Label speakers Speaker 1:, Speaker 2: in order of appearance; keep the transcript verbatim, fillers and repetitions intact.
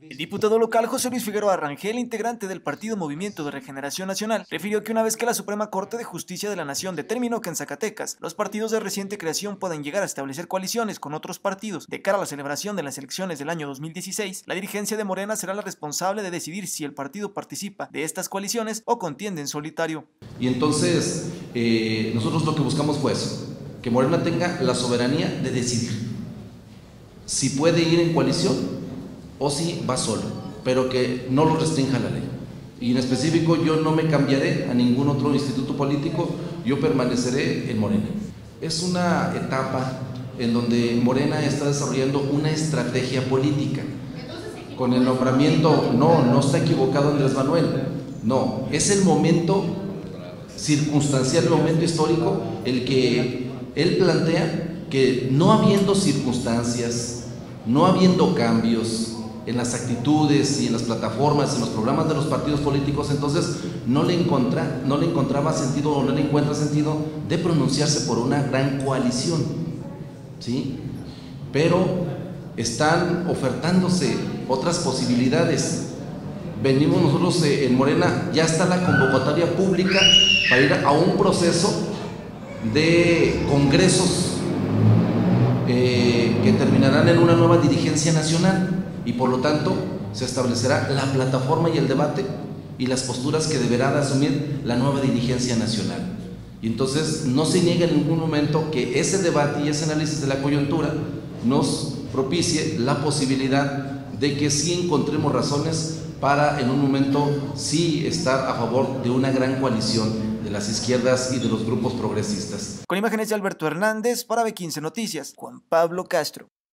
Speaker 1: El diputado local José Luis Figueroa Rangel, integrante del partido Movimiento de Regeneración Nacional, refirió que una vez que la Suprema Corte de Justicia de la Nación determinó que en Zacatecas los partidos de reciente creación pueden llegar a establecer coaliciones con otros partidos de cara a la celebración de las elecciones del año dos mil dieciséis, la dirigencia de Morena será la responsable de decidir si el partido participa de estas coaliciones o contiende en solitario.
Speaker 2: Y entonces eh, nosotros lo que buscamos fue eso, que Morena tenga la soberanía de decidir si puede ir en coalición o si va solo, pero que no lo restrinja la ley. Y en específico yo no me cambiaré a ningún otro instituto político, yo permaneceré en Morena. Es una etapa en donde Morena está desarrollando una estrategia política. Con el nombramiento, no, no está equivocado Andrés Manuel, no, es el momento circunstancial, el momento histórico, el que él plantea que no habiendo circunstancias, no habiendo cambios en las actitudes y en las plataformas, en los programas de los partidos políticos, entonces no le, encontra, no le encontraba sentido o no le encuentra sentido de pronunciarse por una gran coalición, ¿sí? Pero están ofertándose otras posibilidades. Venimos nosotros eh, en Morena, ya está la convocatoria pública para ir a un proceso de congresos eh, que terminarán en una nueva dirigencia nacional. Y por lo tanto se establecerá la plataforma y el debate y las posturas que deberá de asumir la nueva dirigencia nacional. Y entonces no se niega en ningún momento que ese debate y ese análisis de la coyuntura nos propicie la posibilidad de que sí encontremos razones para en un momento sí estar a favor de una gran coalición de las izquierdas y de los grupos progresistas.
Speaker 1: Con imágenes de Alberto Hernández para B quince Noticias, Juan Pablo Castro.